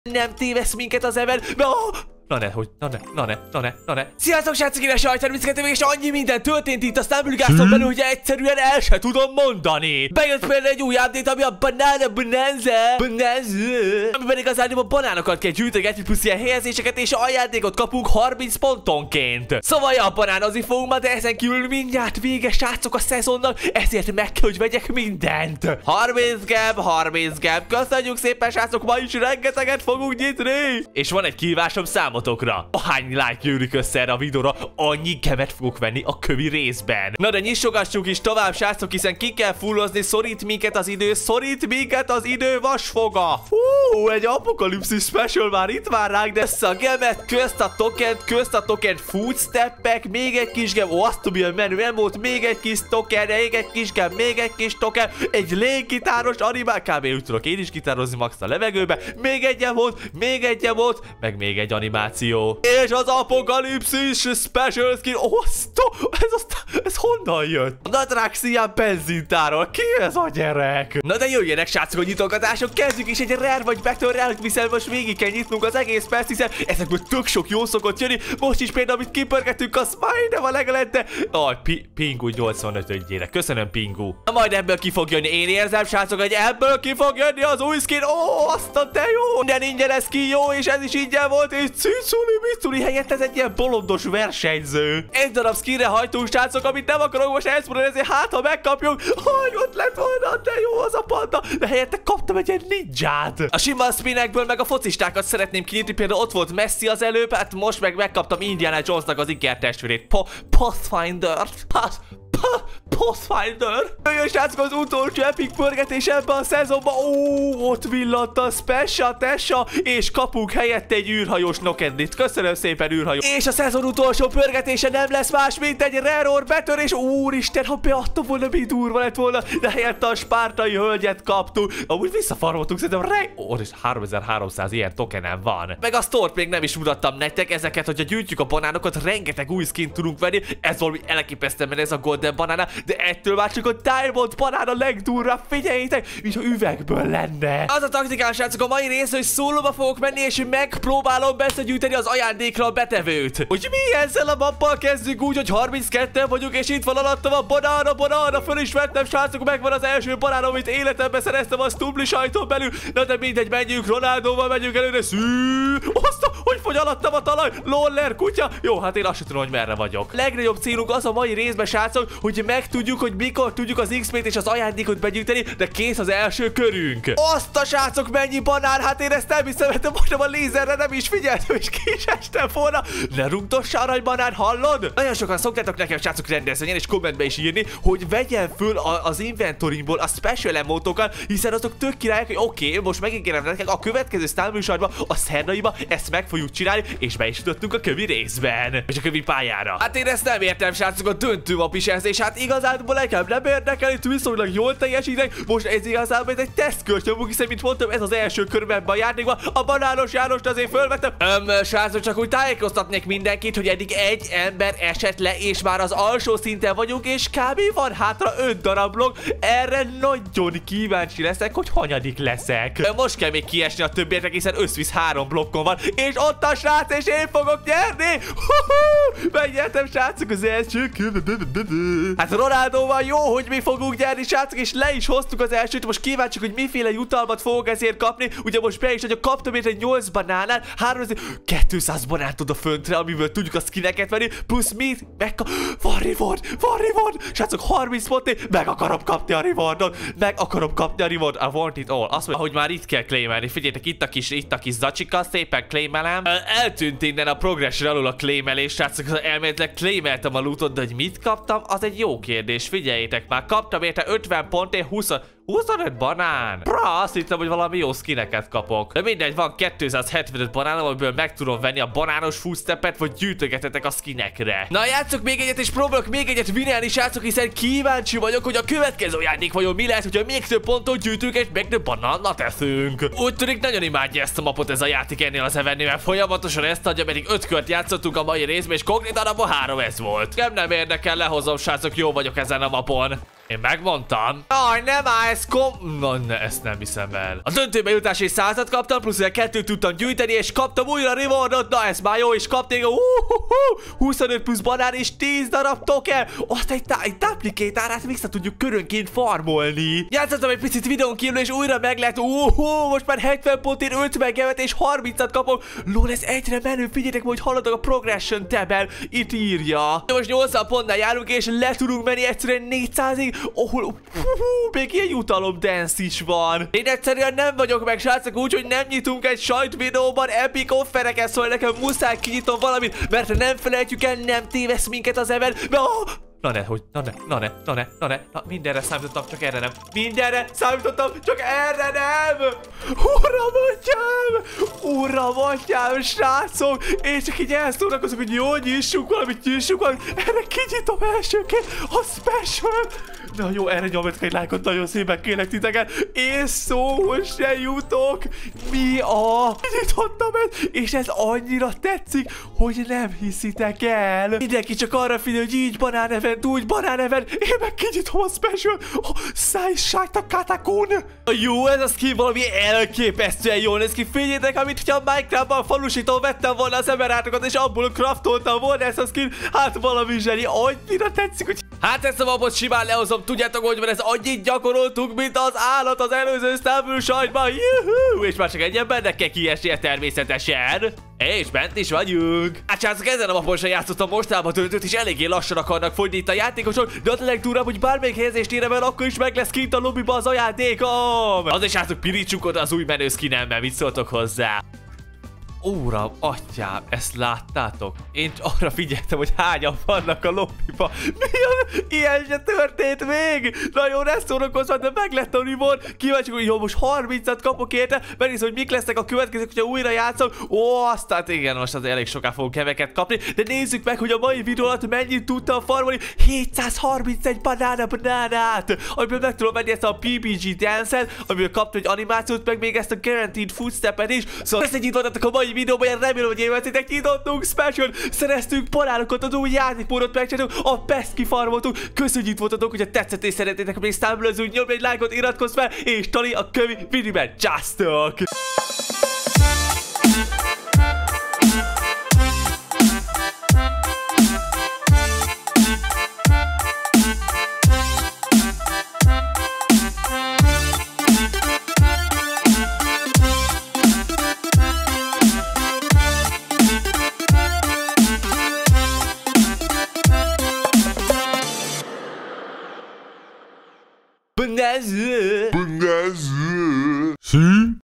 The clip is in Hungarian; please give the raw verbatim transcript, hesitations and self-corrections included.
Nem tévesz minket az ember. Oh! Na ne, hogy, na ne, na ne, na ne, na ne. Sziasztok, srácok, én a sajttermészketem, és annyi minden történt itt a Stumble belül, hogy egyszerűen el se tudom mondani. Bejött például egy új update, ami a Banana Bonanza. Bonanza. Amiben igazán a banánokat kell gyűjtögetni, plusz ilyen helyezéseket, és ajándékot kapunk harminc pontonként. Szóval ja, banánozni fogunk ma, de ezen kívül mindjárt vége, srácok, a szezonnak, ezért meg kell, hogy vegyek mindent. harminc gem, harminc gem. Köszönjük szépen, srácok, ma is rengeteget fogunk nyitni. És van egy kívásom számot. Ahány like gyűlik össze erre a videóra, annyi gemet fogok venni a kövi részben. Na de nyissogassuk is tovább, srácok, hiszen ki kell fullozni, szorít minket az idő, szorít minket az idő vasfoga. Hú, egy apokalipszis special már itt vár ránk, de ezt a gemet, közt a tokent, közt a tokent footsteppek, még egy kis gem, ó, azt milyen menő emót, még egy kis token, még egy kis gem, még egy kis token, egy léggitáros animál, kb. Úgy tudok én is gitározni max a levegőbe, még egy emót, még egy emót, meg még egy animál. És az apokalipszis special skin. Osztó, ez, azt, ez honnan jött? A Natraxian benzintáról. Ki ez a gyerek? Na de jöjjenek, srácok, a nyitogatások. Kezdjük is egy rare vagy battle rare, hiszen most végig kell nyitnunk az egész perc, hiszen ezekből tök sok jó szokott jönni. Most is például, amit kipörgetünk, az majdnem a legelette. Aj, pi Pingu nyolcvanöt-ödjére. Köszönöm, Pingu. Na majd ebből ki fog jönni. Én érzem, srácok, hogy ebből ki fog jönni az új skin. Ó, azt a te jó. De ingyen ez ki jó, és ez is ingyen volt, és Ciculi, Miculi helyett ez egy ilyen bolondos versenyző. Egy darab skinre hajtunk, srácok, amit nem akarok most elszpolni, ezért hát, ha megkapjuk, hogy ott lett volna, de jó az a panda, de helyette kaptam egy ilyen ninját. A sima spinekből meg a focistákat szeretném kinyitni, például ott volt Messi az előbb, hát most meg megkaptam Indiana Jonesnak az ikertestvérét, Pathfinder-t. Pathfinder. Jöjjön, srácok, az utolsó epic pörgetés ebben a szezonban. Ó, ott villant a Special Tessa, és kapunk helyette egy űrhajós Nokedlit. Köszönöm szépen, űrhajó. És a szezon utolsó pörgetése nem lesz más, mint egy rare or betörés. Úristen, ha beadtam volna, mi durva lett volna, de helyette a spártai hölgyet kaptuk. Amúgy visszafaroltunk, szerintem re... Ó, és háromezer-háromszáz ilyen tokenem van. Meg a store-t még nem is mutattam nektek, ezeket, hogyha gyűjtjük a banánokat, rengeteg új skint tudunk venni. Ez valami elképesztően, mert ez a Golden Banana, de ettől már csak a Diamond Banana legdurvább, figyeljétek, mintha üvegből lenne. Az a taktikán, srácok, a mai rész, hogy szólóba fogok menni, és megpróbálom beszegyűjteni az ajándékra a betevőt. Hogy mi ezzel a mappal kezdjük úgy, hogy harmincketten vagyunk, és itt van alattam a banána, banána, föl is vettem, srácok, megvan az első banána, amit életemben szereztem a Stumble sajton belül. Na de mindegy, menjünk, Ronaldóval megyünk előre. Szű, oszta, hogy fogy alattam a talaj, Loller kutya. Jó, hát én azt sem tudom, hogy merre vagyok. Legnagyobb célunk az a mai részben, srácok, hogy megtudjuk, hogy mikor tudjuk az iksz pét és az ajándékot begyűjteni, de kész az első körünk. Azt a srácok, mennyi banán, hát én ezt nem hiszem, mert most a lézerre nem is figyeltem, és ki is estem volna. Ne rúgdoss aranybanán, hallod? Nagyon sokan szoktátok nekem, srácok, rendezvényen és kommentbe is írni, hogy vegyen föl a, az inventorimból a special emotokat, hiszen azok tök királyok, hogy oké, okay, most megígérem nektek, a következő sztárműsorban, a szerdaiba ezt meg fogjuk csinálni, és be is jutottunk a kövi részben, és a kövi pályára. Hát én ezt nem értem, srácok, a döntő map is ez, és hát igazából nekem nem érdekel, itt viszonylag jól teljesítek, most ez igazából egy tesztkörtyömük, hiszen mint mondtam, ez az első körben ebben a játékban, a banános Jánost azért fölvettem. Öm, srácok, csak úgy tájékoztatnék mindenkit, hogy eddig egy ember esett le, és már az alsó szinten vagyunk, és kb. Van hátra öt darab blokk, erre nagyon kíváncsi leszek, hogy hanyadik leszek. Most kell még kiesni a többieknek, hiszen összvisz három blokkon van, és ott a srác, és én fogok nyerni! Megnyertem, srácok, az első körben. Hát Ronaldóval jó, hogy mi fogunk nyerni, srácok, és le is hoztuk az elsőt. Most kíváncsiak, hogy miféle jutalmat fogok ezért kapni. Ugye most be is, hogy kaptam érte nyolc banánát, háromszáz, kétszáz banánt oda föntre, amiből tudjuk a skineket venni, plusz mit? Megkap... Van reward, van reward! Srácok, harminc pontig, meg akarom kapni a rewardot, meg akarom kapni a reward, I want it all. Azt mondja, hogy már itt kell claimelni. Figyeljetek, itt a kis, itt a kis zacsika, szépen claimelem. Eltűnt innen a progression alul a claimelés, srácok, elméletileg claimeltem a lootot, de hogy mit kaptam, az egy jó kérdés. Figyeljétek már, kaptam érte ötven pontért húsz, huszonöt banán. Bra, azt hittem, hogy valami jó skineket kapok. De mindegy, van kétszázhetvenöt banánom, amiből meg tudom venni a banános footsteppet, vagy gyűjtögetetek a skinekre. Na, játsszok még egyet, és próbálok még egyet vinelni, srácok, hiszen kíváncsi vagyok, hogy a következő játék vajon mi lesz, hogyha még több pontot gyűjtünk, és még több banánat eszünk. Úgy tűnik, nagyon imádja ezt a mapot ez a játék ennél az evennél, mert folyamatosan ezt adja, pedig öt kört játszottunk a mai részben, és konkrétan abban három ez volt. Nem nem érdekel, lehozom, srácok, jó vagyok ezen a mapon. Én megmondtam. Aj, nem áll, ez kom... Na, ne, ezt nem hiszem el. A döntőbe jutásra is százat kaptam, plusz ugye kettőt tudtam gyűjteni, és kaptam újra rewardot. Na, ez már jó, és kapték a uh, uh, uh, huszonöt plusz banán és tíz darab token. Azt egy, tá egy duplikétárát vissza tudjuk körönként farmolni. Játszottam egy picit videón kívül, és újra meg lehet. Uh, uh, most már hetven pontért ötven gemet és harmincat kapok. Lol, ez egyre menő. Figyeljetek, hogy haladok a progression tabel. Itt írja. Most nyolcvan pontnál járunk, és le tudunk menni egyszerűen négyszázig. Oh, uh, uh, még ilyen jutalom dance is van. Én egyszerűen nem vagyok meg, srácok, úgyhogy nem nyitunk egy sajt videóban epic offereket, szóval nekem muszáj kinyitom valamit, mert nem felejtjük el, nem tévesz minket az event. Oh! Na ne, hogy, na ne, na ne, na ne, na ne, na mindenre számítottam, csak erre nem. Mindenre számítottam, csak erre nem! Uram, atyám! Uram, atyám, srácok! Én csak így elszórakozok, hogy jó, nyissunk valamit, nyissunk valamit. Erre kinyitom elsőként a special! Na jó, erre nyomjatok egy lájkot, nagyon szépen kérlek titeket. Én szóhoz se jutok. Mi a... Kinyitottam ezt, és ez annyira tetszik, hogy nem hiszitek el. Mindenki csak arra figyel, hogy így banán event, úgy banán event. Én meg kinyitom a special. Oh, Száj sájta katakun. Jó, ez a skin valami elképesztően jól néz ki. Figyeljétek, amit ha a Minecraftban falusító vettem volna az emerátokat, és abból craftoltam volna ezt a skin. Hát valami zseni, annyira tetszik, hogy... Hát ezt a mapot simán lehozom, tudjátok, hogy van, ez annyit gyakoroltunk, mint az állat az előző Stumble sajtban. Juhú! És már csak egy embernek kell kiesnie természetesen. És bent is vagyunk. Hát srácok, ezen a mapon sem játszottam mostában döntőt, és eléggé lassan akarnak fogyni itt a játékosok, de ott a legdurvább, hogy bármelyik helyezést érem el, akkor is meg lesz kint a lobbyba az ajándékom. Az is srácok, pirítsuk oda az új menő skinemmel, mit szóltok hozzá? Uram, atyám, ezt láttátok? Én arra figyeltem, hogy hányan vannak a lobbyba. Milyen? Ilyen se történt még! Na jó, ne szórakozva, de meg lett a reward. Kíváncsi, hogy jó, most harmincat kapok érte, megnézem, hogy mik lesznek a következők, hogyha újra játszom. Ó, aztán igen, most az elég soká fogunk keveket kapni, de nézzük meg, hogy a mai videó alatt mennyit tudtam farmolni. hétszázharmincegy banána banánát, amiből meg tudom venni ezt a pé bé gé dance-et, amiből kaptam egy animációt, meg még ezt a Guaranteed Footstep-et is. Szóval ezt egy a mai videóban, én remélem, hogy élvezitek, nyitottunk special, szereztünk paránokat, az új játékmódot megcsináltuk, a pest kifarmoltuk. Köszönjük voltatok, hogyha tetszett és szeretnétek, hogy még Stumble-özünk, nyomj egy lájkot, iratkozz fel, és Tali a kövi videóban csasztok! Banazı. Banazı. Si.